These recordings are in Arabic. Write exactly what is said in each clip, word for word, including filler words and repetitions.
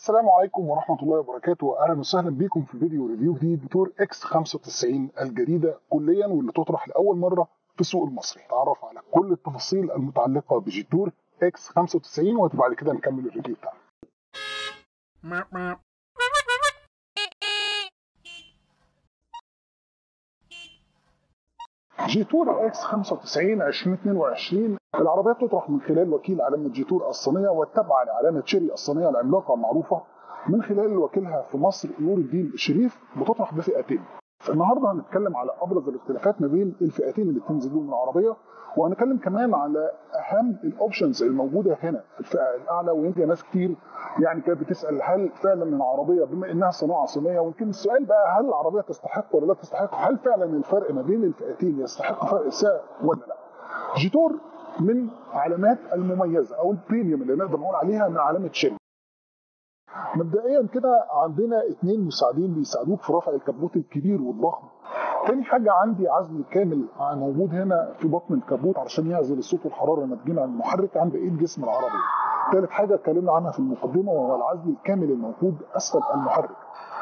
السلام عليكم ورحمة الله وبركاته. أهلا وسهلا بكم في فيديو ريفيو جديد جيتور إكس خمسة وتسعين الجديدة كليا واللي تطرح لأول مرة في السوق المصري. تعرف على كل التفاصيل المتعلقة بجيتور إكس خمسة وتسعين وبعد كده نكمل الريفيو بتاعنا. جيتور إكس خمسة وتسعين ألفين واثنين وعشرين العربية تطرح من خلال وكيل علامة جيتور الصينية والتابعة لعلامة شيري الصينية العملاقة المعروفة من خلال وكيلها في مصر نور الدين الشريف. بتطرح بفئتين. فالنهارده هنتكلم على ابرز الاختلافات ما بين الفئتين اللي بتنزل من العربيه، وهنتكلم كمان على اهم الاوبشنز الموجوده هنا في الفئه الاعلى. ويمكن ناس كتير يعني كانت بتسال هل فعلا العربيه بما انها صناعه صينيه، ويمكن السؤال بقى هل العربيه تستحق ولا لا تستحق؟ هل فعلا الفرق ما بين الفئتين يستحق فرق سعر ولا لا؟ جيتور من علامات المميزه او البريميوم اللي نقدر نقول عليها من علامه شيري. مبدئيا كده عندنا اثنين مساعدين بيساعدوك في رفع الكبوت الكبير والضخم. تاني حاجه عندي عزل كامل موجود هنا في بطن الكبوت علشان يعزل الصوت والحراره الناتجين عن المحرك عند بقيه جسم العربيه. ثالث حاجه اتكلمنا عنها في المقدمه وهو العزل الكامل الموجود اسفل المحرك.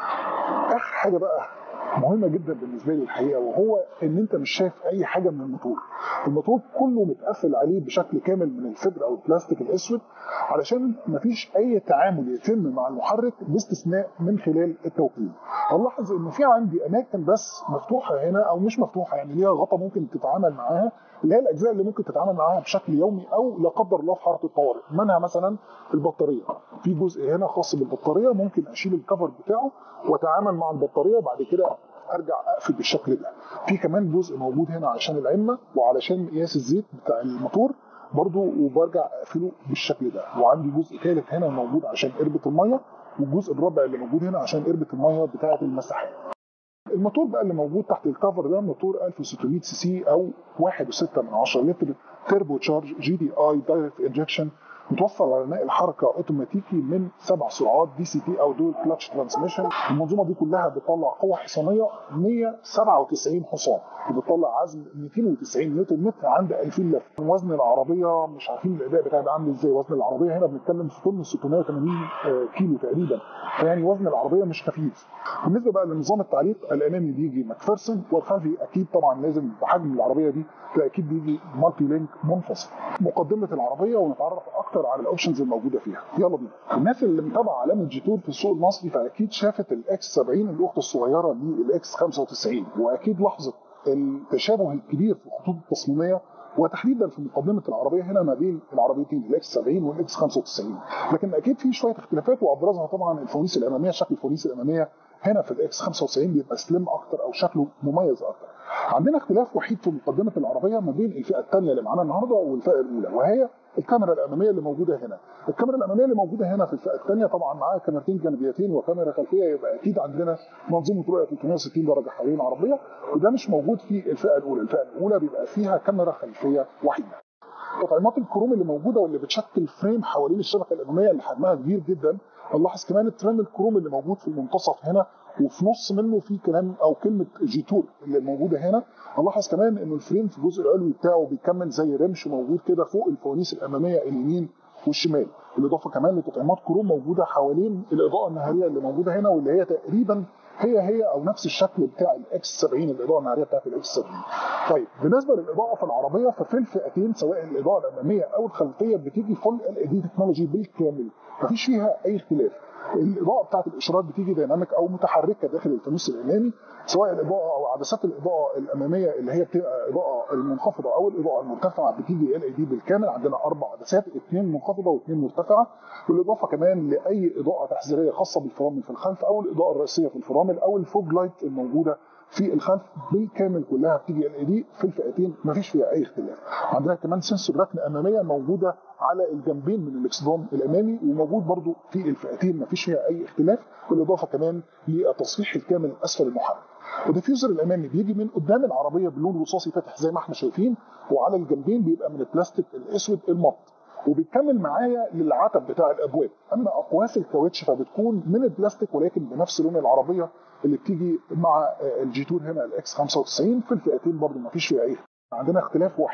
اخر حاجه بقى مهمه جدا بالنسبه لي الحقيقه، وهو ان انت مش شايف اي حاجه من الموتور. الموتور كله متقفل عليه بشكل كامل من الفبر او البلاستيك الاسود علشان مفيش اي تعامل يتم مع المحرك باستثناء من خلال التوكيل. هنلاحظ ان في عندي اماكن بس مفتوحه هنا او مش مفتوحه، يعني ليها غطا ممكن تتعامل معاها، اللي هي الاجزاء اللي ممكن تتعامل معاها بشكل يومي او لا قدر الله في حاله الطوارئ. منها مثلا البطاريه، في جزء هنا خاص بالبطاريه ممكن اشيل الكفر بتاعه واتعامل مع البطاريه بعد كده ارجع اقفل بالشكل ده. في كمان جزء موجود هنا علشان العمه وعلشان قياس الزيت بتاع الموتور برضو، وبرجع اقفله بالشكل ده. وعندي جزء ثالث هنا موجود عشان قربة الميه، والجزء الرابع اللي موجود هنا عشان قربة الميه بتاعه المساحات. الموتور بقى اللي موجود تحت الكفر ده موتور ألف وستمائة سي سي او واحد فاصلة ستة من عشرة لتر تيربو تشارج جي دي اي دايركت انجكشن، متوصل على نقل حركه اوتوماتيكي من سبع سرعات دي سي تي او دول كلاتش ترانسميشن. المنظومه دي كلها بتطلع قوه حصانيه مئة وسبعة وتسعين حصان، وبتطلع عزم مئتين وتسعين نيوتن متر عند ألفين لفه. وزن العربيه مش عارفين الاداء بتاعها عامل ازاي. وزن العربيه هنا بنتكلم في طن ستمائة وثمانين كيلو تقريبا، فيعني وزن العربيه مش خفيف. بالنسبه بقى لنظام التعليق، الامامي بيجي ماكفيرسون، والخلفي اكيد طبعا لازم بحجم العربيه دي فاكيد بيجي مالتي لينك منفصل. مقدمه العربيه ونتعرف اكتر على الاوبشنز الموجوده فيها. يلا بينا. الناس اللي متابعه علامه جيتور في السوق المصري فاكيد شافت الاكس سبعين الاخت الصغيره للاكس خمسة وتسعين، واكيد لاحظت التشابه الكبير في الخطوط التصميميه وتحديدا في مقدمه العربيه هنا ما بين العربيتين الاكس سبعين والاكس خمسة وتسعين. لكن اكيد في شويه اختلافات وابرزها طبعا الفوانيس الاماميه. شكل الفوانيس الاماميه هنا في الاكس خمسة وتسعين بيبقى سليم اكتر او شكله مميز اكتر. عندنا اختلاف وحيد في مقدمه العربيه ما بين الفئه الثانيه اللي معانا النهارده والفئه الاولى، وهي الكاميرا الاماميه اللي موجوده هنا. الكاميرا الاماميه اللي موجوده هنا في الفئه الثانيه طبعا معاها كاميرتين جانبيتين وكاميرا خلفيه، يبقى اكيد عندنا منظومه رؤيه ثلاثمائة وستين درجه حوالين العربيه، وده مش موجود في الفئه الاولى. الفئه الاولى بيبقى فيها كاميرا خلفيه وحيده. تطعيمات الكروم اللي موجوده واللي بتشكل فريم حوالين الشبكه الاماميه اللي حجمها كبير جدا. نلاحظ كمان الترام الكروم اللي موجود في المنتصف هنا، وفي نص منه في كلام او كلمه جيتور اللي موجوده هنا. نلاحظ كمان انه الفريم في الجزء العلوي بتاعه بيكمل زي رمش موجود كده فوق الفوانيس الاماميه اليمين والشمال. بالاضافه كمان لتطعيمات كروم موجوده حوالين الاضاءه النهاريه اللي موجوده هنا، واللي هي تقريبا هي هي او نفس الشكل بتاع الاكس سبعين، الاضاءه النهاريه بتاعت الاكس سبعين. طيب بالنسبه للاضاءه في العربيه ففي الفئتين سواء الاضاءه الاماميه او الخلفيه بتيجي فول ال اي دي تكنولوجي بالكامل، مفيش فيها اي اختلاف. الاضاءه بتاعت الاشارات بتيجي ديناميك او متحركه داخل الفانوس الامامي، سواء الاضاءه او عدسات الاضاءه الاماميه اللي هي بتبقى الاضاءه المنخفضه او الاضاءه المرتفعه بتيجي ال اي دي بالكامل. عندنا اربع عدسات، اثنين منخفضه واثنين مرتفعه، بالاضافه كمان لاي اضاءه تحذيريه خاصه بالفرامل في الخلف او الاضاءه الرئيسيه في الفرامل او الفوج لايت الموجوده في الخلف بالكامل كلها بتيجي ال اي دي في الفئتين، مفيش فيها اي اختلاف. عندنا كمان سنسور ركنه اماميه موجوده على الجنبين من الاكسدام الامامي، وموجود برضو في الفئتين مفيش فيها اي اختلاف، بالاضافه كمان للتصفيح الكامل اسفل المحرك. الديفيوزر الامامي بيجي من قدام العربيه بلون رصاصي فاتح زي ما احنا شايفين، وعلى الجنبين بيبقى من البلاستيك الاسود المط، وبيكمل معايا للعتب بتاع الابواب. اما اقواس الكاوتش فبتكون من البلاستيك ولكن بنفس لون العربيه اللي بتيجي مع الجيتور هنا الاكس خمسة وتسعين. في الفئتين برضو مفيش فيها اي. عندنا اختلاف وحيد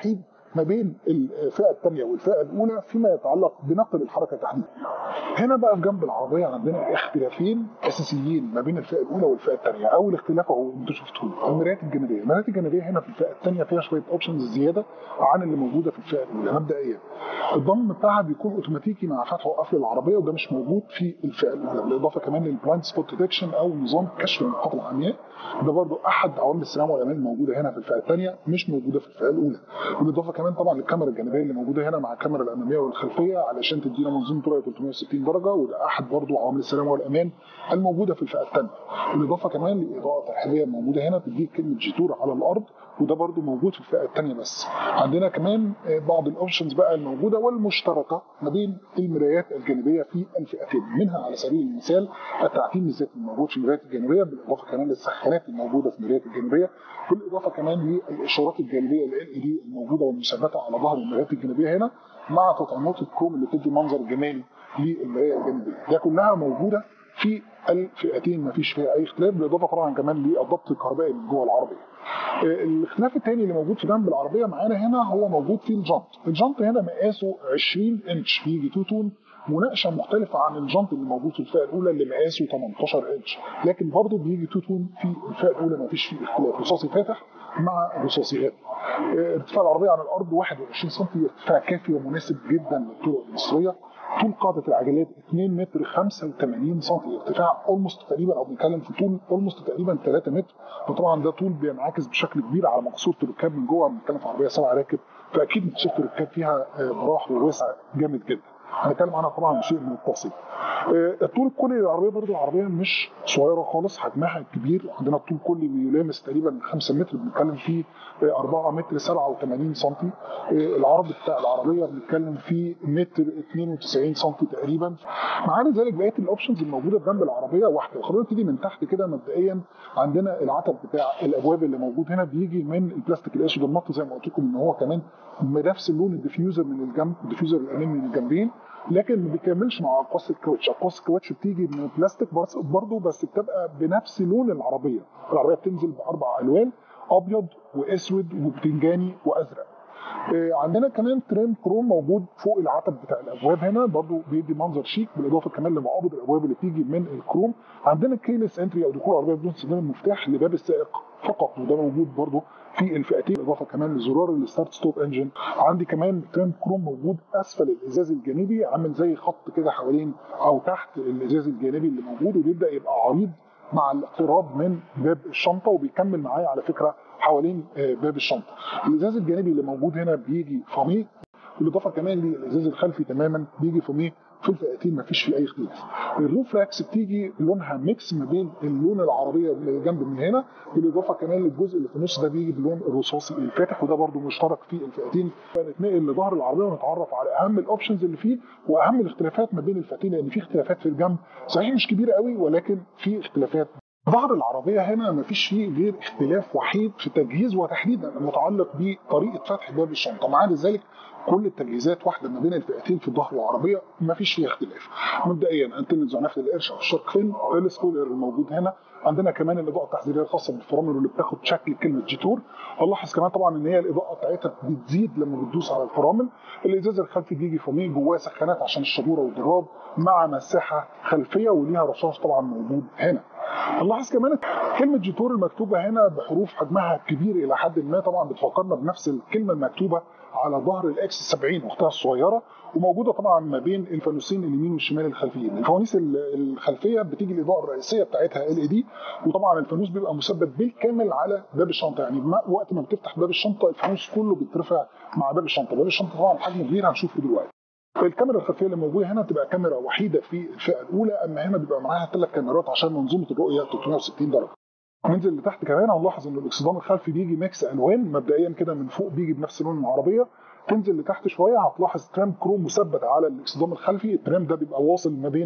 ما بين الفئه الثانيه والفئه الاولى فيما يتعلق بنقل الحركه تحديدا. هنا بقى في جنب العربيه عندنا اختلافين اساسيين ما بين الفئه الاولى والفئه الثانيه. اول اختلاف اهو انتوا شفتوه، المرايات الجانبيه. المرايات الجانبيه هنا في الفئه الثانيه فيها شويه اوبشنز زياده عن اللي موجوده في الفئه الاولى. مبدئيا الضم بتاعها بيكون اوتوماتيكي مع فتح وقفل العربيه، وده مش موجود في الفئه الاولى. بالاضافه كمان للبلايند سبوت ديتكشن او نظام كشف النقاط العمياء، ده برضو احد عوامل السلامه والامان الموجوده هنا في الفئه الثانيه، مش موجوده في الفئه الاولى. بالاضافه كمان طبعا للكاميرا الجانبيه اللي موجوده هنا مع الكاميرا الاماميه والخلفيه علشان تدينا منظومه رؤيه ثلاثمائة وستين درجه، وده احد برضو عوامل السلامه والامان الموجوده في الفئه الثانيه. بالاضافه كمان لاضاءه ترحيبيه موجوده هنا بتديك كلمه جيتور على الارض، وده برضو موجود في الفئه الثانيه. بس عندنا كمان بعض الاوبشنز بقى الموجوده والمشتركه ما بين المرايات الجانبيه في الفئتين، منها على سبيل المثال التعتيم الذاتي الموجود في المرايات الجانبيه، بالاضافه كمان للسخانات الموجوده في المرايات الجانبيه، بالاضافه كمان للاشارات الجانبيه ال إل إي دي الموجوده والمثبته على ظهر المرايات الجانبيه هنا، مع تطعيمات الكروم اللي بتدي منظر جمالي للمرايه الجانبيه. ده كلها موجوده في الفئتين، ما فيش فيها اي اختلاف. بالاضافه طبعا كمان للضبط الكهربائي من جوه العربيه. الاختلاف الثاني اللي موجود في جنب العربيه معانا هنا هو موجود في الجنط. الجنط هنا مقاسه عشرين انش، بيجي تو تون، مناقشه مختلفه عن الجنط اللي موجود في الفئه الاولى اللي مقاسه ثمانية عشر انش، لكن برضه بيجي تو تون في الفئه الاولى، ما فيش فيه اختلاف، رصاصي فاتح مع رصاصي غامق. ارتفاع العربيه عن الارض واحد وعشرين سم، ارتفاع كافي ومناسب جدا للطرق المصريه. طول قاعده العجلات اتنين متر خمسة وثمانين سم، ارتفاع اولموست تقريبا او بنتكلم في طول اولموست تقريبا ثلاثة متر، وطبعا ده طول بينعكس بشكل كبير على مقصوره الركاب من جوه. بنتكلم في عربيه سبع راكب، فاكيد مقصوره الركاب فيها براح ووسع جامد جدا. هنتكلم عنها طبعا بشيء من التفصيل. الطول الكلي للعربيه برضو العربيه مش صغيره خالص، حجمها كبير. عندنا الطول الكلي بيلامس تقريبا خمسة متر، بنتكلم فيه أربعة متر سبعة وثمانين سم. العرض بتاع العربيه بنتكلم فيه متر اثنين وتسعين سم تقريبا. معانا ذلك بقيه الاوبشنز الموجوده جنب العربيه واحده. خلينا نبتدي من تحت كده. مبدئيا عندنا العتب بتاع الابواب اللي موجود هنا بيجي من البلاستيك الاسود المط، زي ما قلت لكم ان هو كمان بنفس اللون الديفيوزر من الجنب، الديفيوزر الامامي من الجنبين، لكن ما بيكملش مع اقواس الكاوتش. اقواس الكاوتش بتيجي من البلاستيك برضه، بس بتبقى بنفس لون العربيه. العربيه بتنزل باربع الوان، ابيض واسود وبتنجاني وازرق. عندنا كمان تريم كروم موجود فوق العتب بتاع الابواب هنا، برضو بيدي منظر شيك، بالاضافه كمان لمقابض الابواب اللي بتيجي من الكروم. عندنا كيلس انتري او دخول العربيه بدون استخدام المفتاح لباب السائق فقط، وده موجود برضو في الفئتين، بالاضافه كمان لزرار الستارت ستوب انجن. عندي كمان تريم كروم موجود اسفل الازاز الجانبي، عامل زي خط كده حوالين او تحت الازاز الجانبي اللي موجود، وبيبدا يبقى عريض مع الاقتراب من باب الشنطه، وبيكمل معايا على فكره حوالين باب الشنطه. الازاز الجانبي اللي موجود هنا بيجي فاميه، بالاضافه كمان للازاز الخلفي تماما بيجي فاميه في الفئتين، ما فيش فيه اي اختلاف. الروف راكس بتيجي لونها ميكس ما بين اللون العربيه اللي جنب من هنا، بالاضافه كمان للجزء اللي في النص ده بيجي باللون الرصاصي الفاتح، وده برده مشترك في الفئتين. فنتنقل لظهر العربيه ونتعرف على اهم الاوبشنز اللي فيه واهم الاختلافات ما بين الفئتين، لان في اختلافات في الجنب صحيح مش كبيره قوي، ولكن في اختلافات. ظهر العربيه هنا ما فيش فيه غير اختلاف وحيد في التجهيز، وتحديدا المتعلق بطريقه فتح باب الشنطه. مع ذلك كل التجهيزات واحده ما بين الفئتين في ظهر العربيه، ما فيش فيها اختلاف. مبدئيا انتنه زعنفه القرش او الشارك فين، السبويلر الموجود هنا. عندنا كمان الاضاءه التحذيريه الخاصه بالفرامل واللي بتاخد شكل كلمه جيتور. هنلاحظ كمان طبعا ان هي الاضاءه بتاعتها بتزيد لما بتدوس على الفرامل. الازاز الخلفي بيجي فوميه جواه سخانات عشان الشبوره والضراب، مع مساحه خلفيه وليها رشاش طبعا موجود هنا. نلاحظ كمان كلمه جيتور المكتوبه هنا بحروف حجمها كبير الى حد ما، طبعا بتفكرنا بنفس الكلمه المكتوبه على ظهر الاكس سبعين اختها الصغيره، وموجوده طبعا ما بين الفانوسين اليمين والشمال الخلفيين. الفوانيس الخلفيه بتيجي الاضاءه الرئيسيه بتاعتها ال اي دي، وطبعا الفانوس بيبقى مثبت بالكامل على باب الشنطه، يعني وقت ما بتفتح باب الشنطه الفانوس كله بيترفع مع باب الشنطه. باب الشنطه طبعا حجمه كبير هنشوفه دلوقتي. الكاميرا الخلفيه اللي موجوده هنا تبقى كاميرا وحيده في الفئه الاولى، اما هنا بيبقى معاها ثلاث كاميرات عشان منظومه الرؤيه ثلاثمائة وستين درجه. ننزل لتحت كمان هنلاحظ ان الاكسدام الخلفي بيجي ميكس الوان، مبدئيا كده من فوق بيجي بنفس لون العربيه. تنزل لتحت شويه هتلاحظ ترام كروم مثبت على الاكسدام الخلفي. الترام ده بيبقى واصل ما بين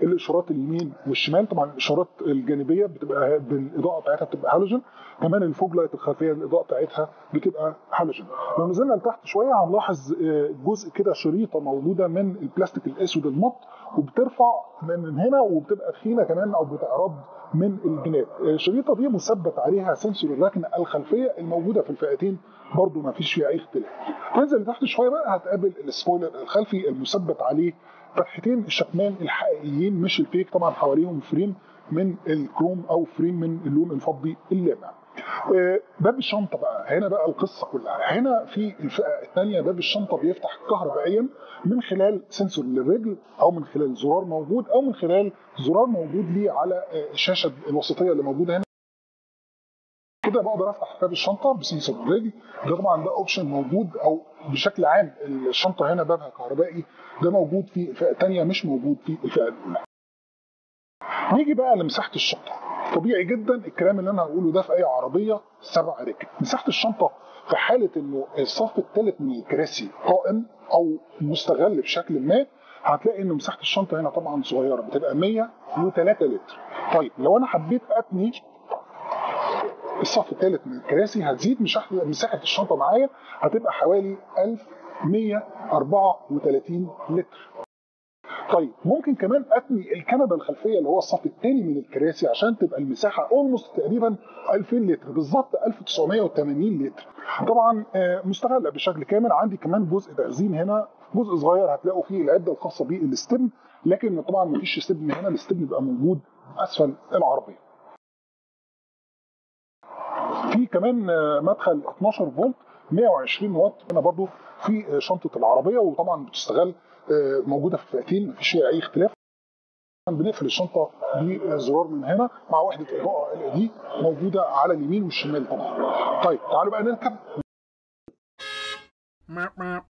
الاشارات اليمين والشمال. طبعا الاشارات الجانبيه بتبقى بالاضاءه بتاعتها بتبقى هالوجين، كمان الفوج لايت الخلفيه الاضاءه بتاعتها بتبقى هالوجين. لو نزلنا لتحت شويه هنلاحظ جزء كده شريطه موجوده من البلاستيك الاسود المط، وبترفع من هنا وبتبقى تخينه كمان او بتعرض من الجناب. الشريطه دي مثبت عليها سنسور الركنه الخلفيه الموجوده في الفئتين، برضو ما فيش فيها اي اختلاف. تنزل لتحت شويه بقى هتقابل السبويلر الخلفي المثبت عليه فتحتين الشكمان الحقيقيين مش الفيك، طبعا حواليهم فريم من الكروم او فريم من اللون الفضي اللامع. باب الشنطه بقى هنا بقى القصه كلها. هنا في الفئه الثانيه باب الشنطه بيفتح كهربائيا من خلال سنسور للرجل، او من خلال زرار موجود، او من خلال زرار موجود ليه على الشاشه الوسطيه اللي موجوده هنا. كده بقدر افتح باب الشنطه بسنسور الرجل. ده طبعا ده اوبشن موجود، او بشكل عام الشنطه هنا بابها كهربائي، ده موجود في الفئه الثانيه مش موجود في الفئه الاولى. نيجي بقى لمساحه الشنطه. طبيعي جدا الكلام اللي انا هقوله ده في اي عربيه سبع ركب. مساحه الشنطه في حاله انه الصف الثالث من الكراسي قائم او مستغل بشكل ما، هتلاقي ان مساحه الشنطه هنا طبعا صغيره، بتبقى مية وتلاتة لتر. طيب لو انا حبيت اتني الصف الثالث من الكراسي هتزيد مساحه الشنطه معايا، هتبقى حوالي ألف ومية وأربعة وتلاتين لتر. طيب ممكن كمان اتني الكنبه الخلفيه اللي هو الصف الثاني من الكراسي عشان تبقى المساحه اولموست تقريبا ألفين لتر، بالظبط ألف وتسعمية وتمانين لتر. طبعا مستغله بشكل كامل. عندي كمان جزء تخزين هنا، جزء صغير هتلاقوا فيه العده الخاصه بالاستبن، لكن طبعا مفيش استبن هنا، الاستبن بيبقى موجود اسفل العربيه. في كمان مدخل اتناشر فولت مية وعشرين واط هنا برضو في شنطه العربيه، وطبعا بتستغل موجوده في الفئتين مفيش فيها اي اختلاف. بنقفل الشنطه بزرار من هنا مع وحده اضاءه ال اي دي موجوده على اليمين والشمال طبعا. طيب تعالوا بقى نركب.